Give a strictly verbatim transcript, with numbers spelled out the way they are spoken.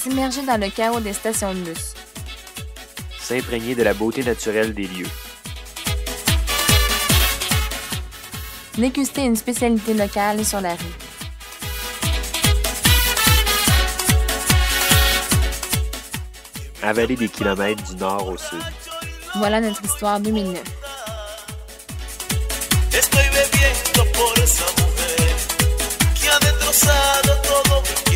s'immerger dans le chaos des stations de bus. S'imprégner de la beauté naturelle des lieux. Déguster une spécialité locale sur la rue. Avaler des kilomètres du nord au sud. Voilà notre histoire deux mille neuf. Estoy bebiendo por esa mujer que ha destrozado todo mi